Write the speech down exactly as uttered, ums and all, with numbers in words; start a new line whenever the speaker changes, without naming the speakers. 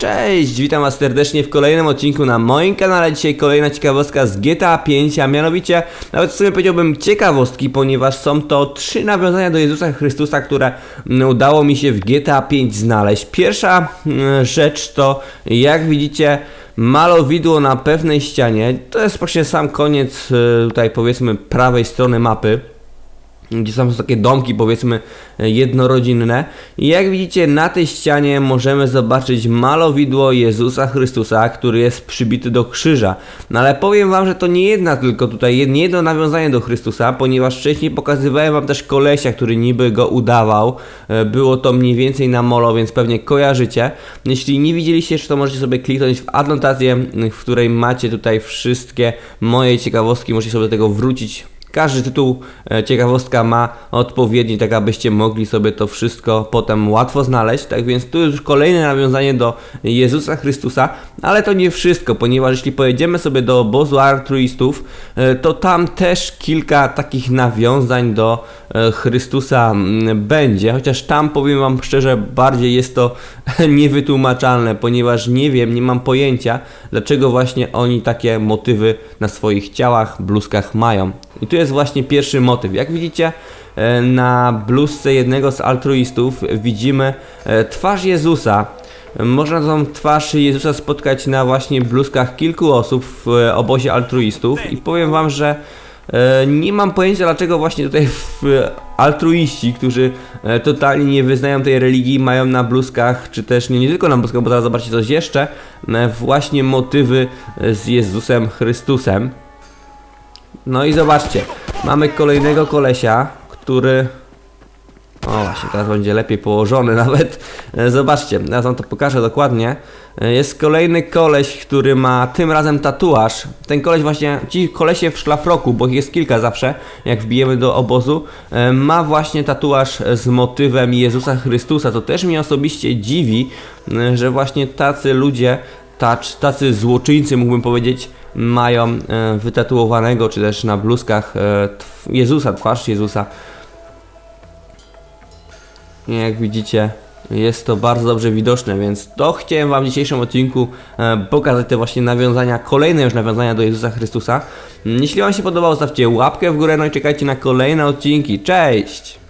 Cześć, witam was serdecznie w kolejnym odcinku na moim kanale. Dzisiaj kolejna ciekawostka z G T A pięć, a mianowicie nawet w sumie powiedziałbym ciekawostki, ponieważ są to trzy nawiązania do Jezusa Chrystusa, które udało mi się w G T A pięć znaleźć. Pierwsza rzecz to, jak widzicie, malowidło na pewnej ścianie. To jest właśnie sam koniec tutaj, powiedzmy, prawej strony mapy, gdzie są takie domki, powiedzmy, jednorodzinne. I jak widzicie, na tej ścianie możemy zobaczyć malowidło Jezusa Chrystusa, który jest przybity do krzyża. No ale powiem wam, że to nie jedna tylko tutaj, nie jedno nawiązanie do Chrystusa, ponieważ wcześniej pokazywałem wam też kolesia, który niby go udawał. Było to mniej więcej na molo, więc pewnie kojarzycie. Jeśli nie widzieliście jeszcze, to możecie sobie kliknąć w adnotację, w której macie tutaj wszystkie moje ciekawostki, możecie sobie do tego wrócić. Każdy tytuł e, ciekawostka ma odpowiedni, tak abyście mogli sobie to wszystko potem łatwo znaleźć. Tak więc tu już kolejne nawiązanie do Jezusa Chrystusa, ale to nie wszystko, ponieważ jeśli pojedziemy sobie do obozu altruistów, e, to tam też kilka takich nawiązań do e, Chrystusa m, będzie, chociaż tam, powiem wam szczerze, bardziej jest to niewytłumaczalne, ponieważ nie wiem, nie mam pojęcia, dlaczego właśnie oni takie motywy na swoich ciałach, bluzkach mają. I tu jest właśnie pierwszy motyw. Jak widzicie, na bluzce jednego z altruistów widzimy twarz Jezusa. Można tą twarz Jezusa spotkać na właśnie bluzkach kilku osób w obozie altruistów. I powiem wam, że nie mam pojęcia, dlaczego właśnie tutaj altruiści, którzy totalnie nie wyznają tej religii, mają na bluzkach, czy też nie, nie tylko na bluzkach, bo zaraz zobaczycie coś jeszcze, właśnie motywy z Jezusem Chrystusem. No i zobaczcie, mamy kolejnego kolesia, który... O właśnie, teraz będzie lepiej położony nawet. Zobaczcie, ja wam to pokażę dokładnie. Jest kolejny koleś, który ma tym razem tatuaż. Ten koleś właśnie, ci kolesie w szlafroku, bo ich jest kilka zawsze, jak wbijemy do obozu, ma właśnie tatuaż z motywem Jezusa Chrystusa. To też mnie osobiście dziwi, że właśnie tacy ludzie, tacy złoczyńcy, mógłbym powiedzieć, mają e, wytatuowanego, czy też na bluzkach e, Jezusa, twarz Jezusa. I jak widzicie, jest to bardzo dobrze widoczne, więc to chciałem wam w dzisiejszym odcinku e, pokazać te właśnie nawiązania, kolejne już nawiązania do Jezusa Chrystusa. Jeśli wam się podobało, zostawcie łapkę w górę, no i czekajcie na kolejne odcinki. Cześć!